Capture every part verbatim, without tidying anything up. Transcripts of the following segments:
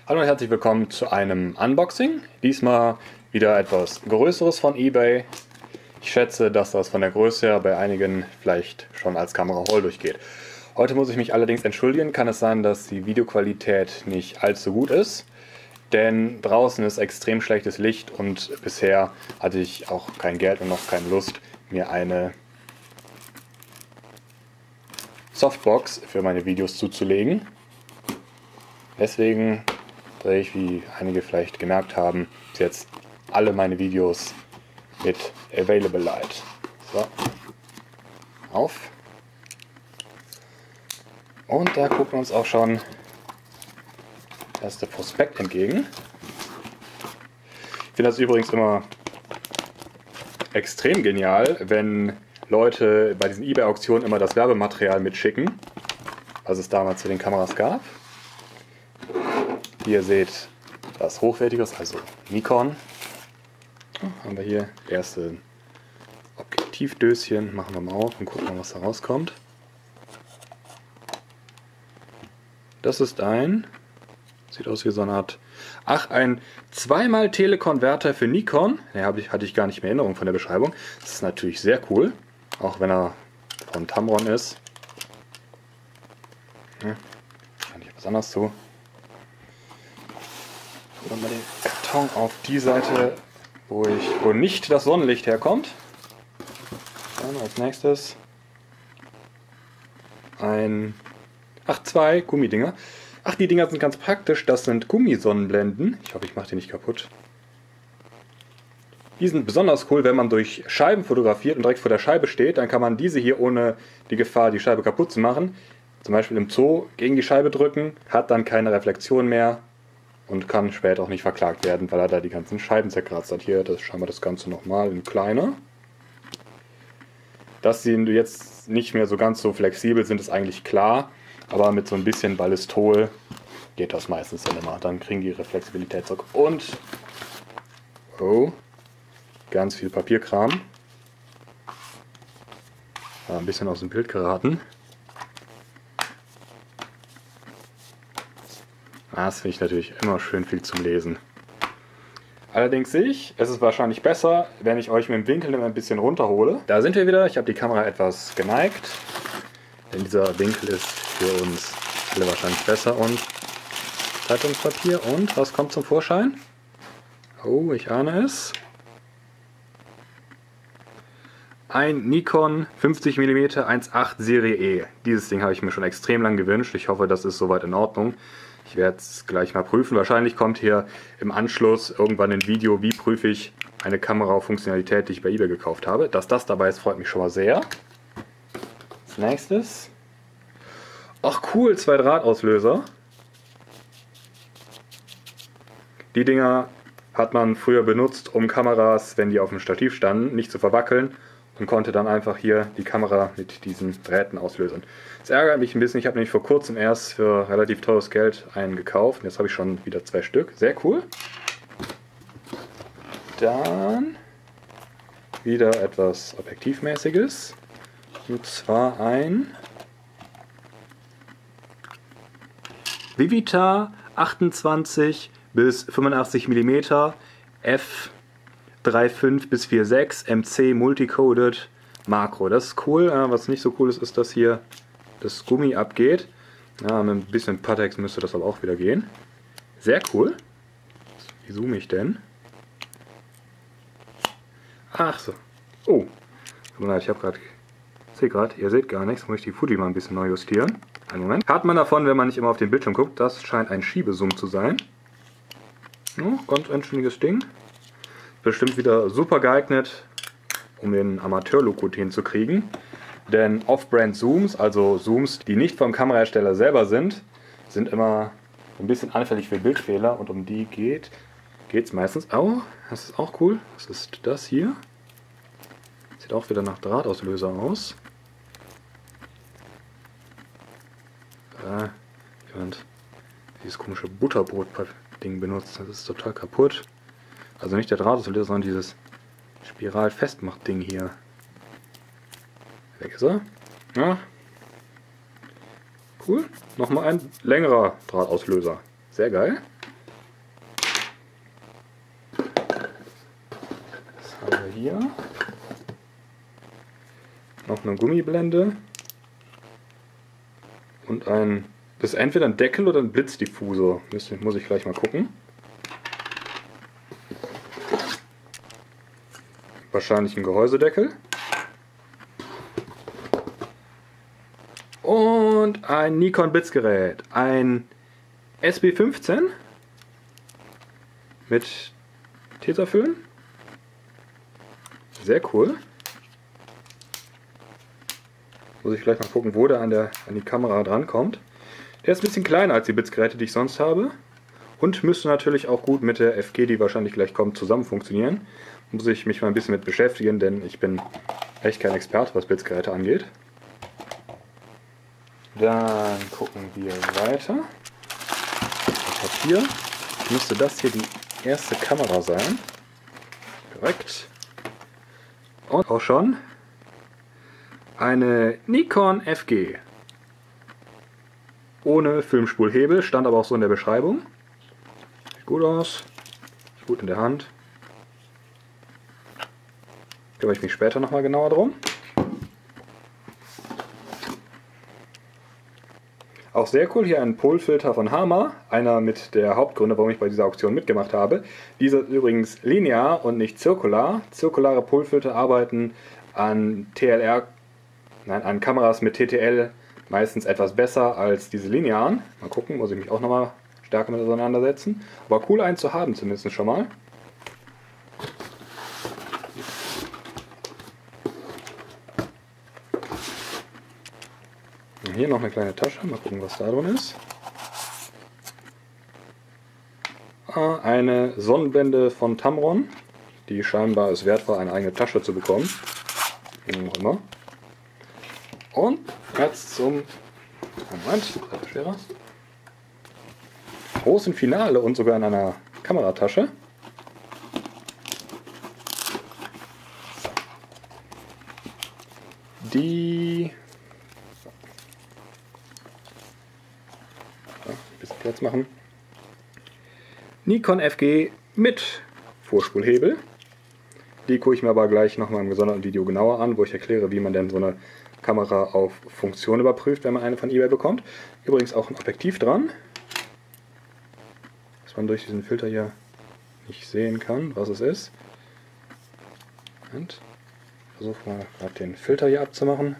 Hallo und herzlich willkommen zu einem Unboxing. Diesmal wieder etwas Größeres von eBay. Ich schätze, dass das von der Größe her bei einigen vielleicht schon als Kamera-Haul durchgeht. Heute muss ich mich allerdings entschuldigen. Kann es sein, dass die Videoqualität nicht allzu gut ist? Denn draußen ist extrem schlechtes Licht und bisher hatte ich auch kein Geld und noch keine Lust, mir eine Softbox für meine Videos zuzulegen. Deswegen drehe ich, wie einige vielleicht gemerkt haben, jetzt alle meine Videos mit Available Light. So, auf. Und da gucken wir uns auch schon das erste Prospekt entgegen. Ich finde das übrigens immer extrem genial, wenn Leute bei diesen eBay-Auktionen immer das Werbematerial mitschicken, was es damals zu den Kameras gab. Hier seht was Hochwertiges, also Nikon. Haben wir hier erste Objektivdöschen, machen wir mal auf und gucken mal, was da rauskommt. Das ist ein, sieht aus wie so eine Art, ach, ein zweimal Telekonverter für Nikon. Den habe ich, hatte ich gar nicht mehr in Erinnerung von der Beschreibung. Das ist natürlich sehr cool, auch wenn er von Tamron ist. Ja, kann ich etwas anderes zu. Dann mal den Karton auf die Seite, wo, ich, wo nicht das Sonnenlicht herkommt. Dann als nächstes ein, ach, zwei Gummidinger. Ach, die Dinger sind ganz praktisch, das sind Gummisonnenblenden. Ich hoffe, ich mache die nicht kaputt. Die sind besonders cool, wenn man durch Scheiben fotografiert und direkt vor der Scheibe steht. Dann kann man diese hier ohne die Gefahr, die Scheibe kaputt zu machen, zum Beispiel im Zoo gegen die Scheibe drücken, hat dann keine Reflexion mehr und kann später auch nicht verklagt werden, weil er da die ganzen Scheiben zerkratzt hat. Hier, das schauen wir das Ganze nochmal in kleiner. Dass sie jetzt nicht mehr so ganz so flexibel sind, ist eigentlich klar, aber mit so ein bisschen Ballistol geht das meistens dann immer. Dann kriegen die ihre Flexibilität zurück. Und, oh, ganz viel Papierkram. Ja, ein bisschen aus dem Bild geraten. Das finde ich natürlich immer schön viel zum Lesen. Allerdings sehe ich, es ist wahrscheinlich besser, wenn ich euch mit dem Winkel ein bisschen runterhole. Da sind wir wieder. Ich habe die Kamera etwas geneigt, denn dieser Winkel ist für uns alle wahrscheinlich besser. Und Zeitungspapier. Und was kommt zum Vorschein? Oh, ich ahne es. Ein Nikon fünfzig Millimeter eins Komma acht Serie E. Dieses Ding habe ich mir schon extrem lang gewünscht. Ich hoffe, das ist soweit in Ordnung. Ich werde es gleich mal prüfen. Wahrscheinlich kommt hier im Anschluss irgendwann ein Video, wie prüfe ich eine Kamera auf Funktionalität, die ich bei eBay gekauft habe. Dass das dabei ist, freut mich schon mal sehr. Als nächstes. Ach cool, zwei Drahtauslöser. Die Dinger hat man früher benutzt, um Kameras, wenn die auf dem Stativ standen, nicht zu verwackeln. Und konnte dann einfach hier die Kamera mit diesen Drähten auslösen. Das ärgert mich ein bisschen, ich habe nämlich vor kurzem erst für relativ teures Geld einen gekauft. Jetzt habe ich schon wieder zwei Stück. Sehr cool. Dann wieder etwas Objektivmäßiges. Und zwar ein Vivita achtundzwanzig bis fünfundachtzig Millimeter F drei Komma fünf bis vier Komma sechs M C Multicoded Makro. Das ist cool. Was nicht so cool ist, ist, dass hier das Gummi abgeht. Ja, mit ein bisschen Pattex müsste das aber auch wieder gehen. Sehr cool. Wie zoome ich denn? Ach so. Oh. Ich habe gerade, sehe gerade, ihr seht gar nichts. Muss ich die Fuji mal ein bisschen neu justieren. Einen Moment. Hat man davon, wenn man nicht immer auf den Bildschirm guckt. Das scheint ein Schiebezoom zu sein. Ja, ganz anständiges Ding. Bestimmt wieder super geeignet, um den Amateur-Look hinzukriegen. Denn Off-Brand-Zooms, also Zooms, die nicht vom Kamerahersteller selber sind, sind immer ein bisschen anfällig für Bildfehler. Und um die geht es meistens. Oh, das ist auch cool. Das ist das hier. Sieht auch wieder nach Drahtauslöser aus. Da jemand dieses komische Butterbrot-Ding benutzt. Das ist total kaputt. Also nicht der Drahtauslöser, sondern dieses Spiral-Festmacht-Ding hier. Weg ist er. Ja. Cool. Nochmal ein längerer Drahtauslöser. Sehr geil. hier noch eine Gummiblende und ein, das ist entweder ein Deckel oder ein Blitzdiffusor, muss, muss ich gleich mal gucken. Wahrscheinlich ein Gehäusedeckel. Und ein Nikon Blitzgerät, ein S B fünfzehn mit Tesafilm. Sehr cool. Muss ich gleich mal gucken, wo der an, der an die Kamera drankommt. Der ist ein bisschen kleiner als die Blitzgeräte, die ich sonst habe. Und müsste natürlich auch gut mit der F G, die wahrscheinlich gleich kommt, zusammen funktionieren. Muss ich mich mal ein bisschen mit beschäftigen, denn ich bin echt kein Experte, was Blitzgeräte angeht. Dann gucken wir weiter. Papier. Müsste das hier die erste Kamera sein. Korrekt. Und auch schon eine Nikon F G. Ohne Filmspulhebel, stand aber auch so in der Beschreibung. Sieht gut aus. Sieht gut in der Hand. Kümmere ich mich später nochmal genauer drum. Auch sehr cool, hier ein Polfilter von Hama, einer mit der Hauptgründe, warum ich bei dieser Auktion mitgemacht habe. Dieser ist übrigens linear und nicht zirkular. Zirkulare Polfilter arbeiten an T L R, nein, an Kameras mit T T L meistens etwas besser als diese linearen. Mal gucken, muss ich mich auch nochmal stärker mit auseinandersetzen. Aber cool, einen zu haben zumindest schon mal. Hier noch eine kleine Tasche, mal gucken, was da drin ist. Eine Sonnenblende von Tamron, die scheinbar es wert war, eine eigene Tasche zu bekommen. Wie auch immer. Und jetzt zum Moment, schwerer. Großen Finale und sogar in einer Kameratasche. Die Platz machen. Nikon F G mit Vorspulhebel. Die gucke ich mir aber gleich nochmal im gesonderten Video genauer an, wo ich erkläre, wie man denn so eine Kamera auf Funktion überprüft, wenn man eine von eBay bekommt. Übrigens auch ein Objektiv dran, dass man durch diesen Filter hier nicht sehen kann, was es ist. Und versuche mal gerade den Filter hier abzumachen.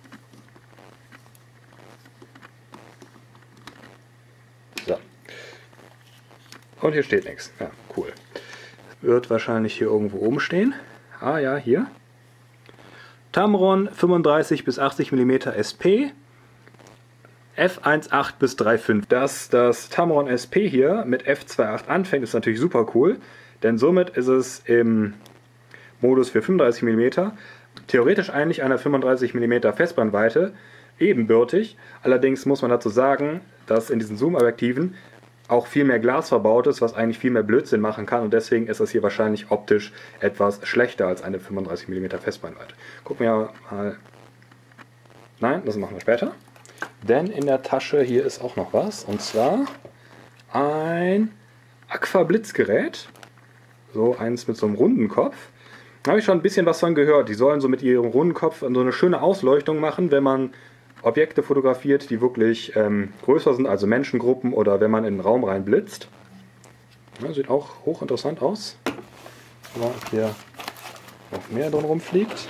So. Und hier steht nichts. Ja, cool. Wird wahrscheinlich hier irgendwo oben stehen. Ah ja, hier. Tamron fünfunddreißig bis achtzig Millimeter S P. F eins Komma acht bis drei Komma fünf. Dass das Tamron S P hier mit F zwei Komma acht anfängt, ist natürlich super cool. Denn somit ist es im Modus für fünfunddreißig Millimeter theoretisch eigentlich einer fünfunddreißig Millimeter Festbrennweite ebenbürtig. Allerdings muss man dazu sagen, dass in diesen Zoom-Objektiven auch viel mehr Glas verbaut ist, was eigentlich viel mehr Blödsinn machen kann, und deswegen ist das hier wahrscheinlich optisch etwas schlechter als eine fünfunddreißig Millimeter Festbrennweite. Gucken wir mal. Nein, das machen wir später. Denn in der Tasche hier ist auch noch was, und zwar ein Agfa-Blitzgerät. So eins mit so einem runden Kopf. Da habe ich schon ein bisschen was von gehört. Die sollen so mit ihrem runden Kopf so eine schöne Ausleuchtung machen, wenn man Objekte fotografiert, die wirklich ähm, größer sind, also Menschengruppen, oder wenn man in den Raum rein blitzt. Ja, sieht auch hochinteressant aus. Aber ob hier noch mehr drin rumfliegt.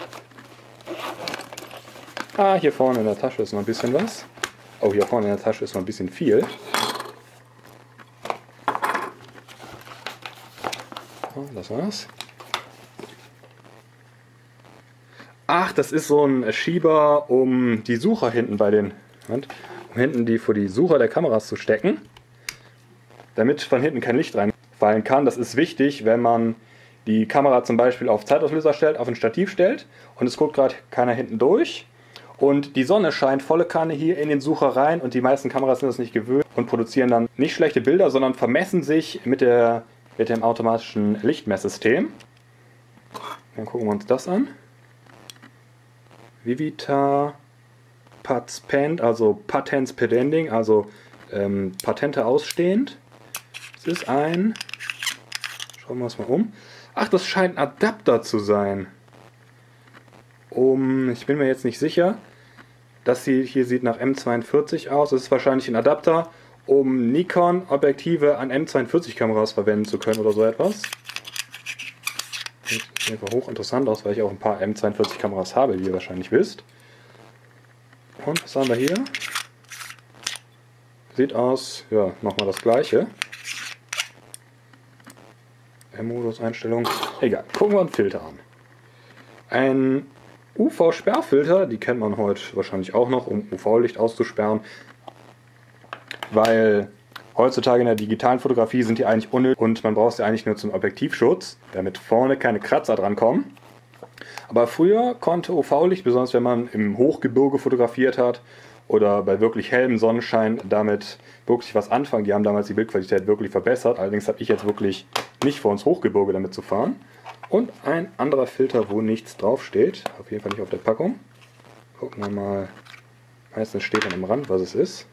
Ah, hier vorne in der Tasche ist noch ein bisschen was. Oh, hier vorne in der Tasche ist noch ein bisschen viel. Oh, das war's. Ach, das ist so ein Schieber, um die Sucher hinten bei den, um hinten die vor die Sucher der Kameras zu stecken, damit von hinten kein Licht reinfallen kann. Das ist wichtig, wenn man die Kamera zum Beispiel auf Zeitauslöser stellt, auf ein Stativ stellt und es guckt gerade keiner hinten durch und die Sonne scheint volle Kanne hier in den Sucher rein und die meisten Kameras sind das nicht gewöhnt und produzieren dann nicht schlechte Bilder, sondern vermessen sich mit, der, mit dem automatischen Lichtmesssystem. Dann gucken wir uns das an. Vivita Patspend, also Patents Pending, also ähm, Patente ausstehend. Es ist ein, schauen wir uns mal um, Ach, das scheint ein Adapter zu sein. Um, ich bin mir jetzt nicht sicher. Das hier sieht nach M zweiundvierzig aus. Das ist wahrscheinlich ein Adapter, um Nikon-Objektive an M zweiundvierzig Kameras verwenden zu können oder so etwas. Sieht einfach hochinteressant aus, weil ich auch ein paar M zweiundvierzig Kameras habe, wie ihr wahrscheinlich wisst. Und was haben wir hier? Sieht aus, ja, nochmal das gleiche. M-Modus-Einstellung. Egal, gucken wir einen Filter an. Ein U V-Sperrfilter, die kennt man heute wahrscheinlich auch noch, um U V-Licht auszusperren. Weil heutzutage in der digitalen Fotografie sind die eigentlich unnötig und man braucht sie eigentlich nur zum Objektivschutz, damit vorne keine Kratzer dran kommen. Aber früher konnte U V-Licht, besonders wenn man im Hochgebirge fotografiert hat oder bei wirklich hellem Sonnenschein, damit wirklich was anfangen. Die haben damals die Bildqualität wirklich verbessert. Allerdings habe ich jetzt wirklich nicht vor, ins Hochgebirge damit zu fahren. Und ein anderer Filter, wo nichts draufsteht. Auf jeden Fall nicht auf der Packung. Gucken wir mal. Meistens steht dann am Rand, was es ist.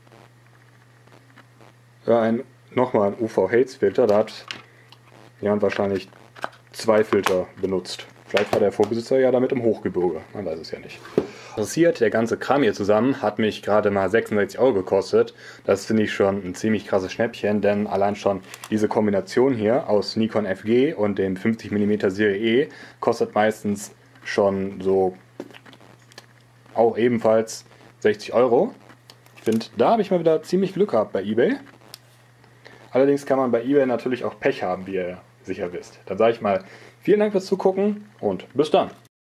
Ja, ein, nochmal ein U V-Haze-Filter. Da hat jemand wahrscheinlich zwei Filter benutzt. Vielleicht war der Vorbesitzer ja damit im Hochgebirge. Man weiß es ja nicht. Passiert, der ganze Kram hier zusammen hat mich gerade mal sechsundsechzig Euro gekostet. Das finde ich schon ein ziemlich krasses Schnäppchen, denn allein schon diese Kombination hier aus Nikon F G und dem fünfzig Millimeter Serie E kostet meistens schon so auch ebenfalls sechzig Euro. Ich finde, da habe ich mal wieder ziemlich Glück gehabt bei eBay. Allerdings kann man bei eBay natürlich auch Pech haben, wie ihr sicher wisst. Dann sage ich mal vielen Dank fürs Zugucken und bis dann.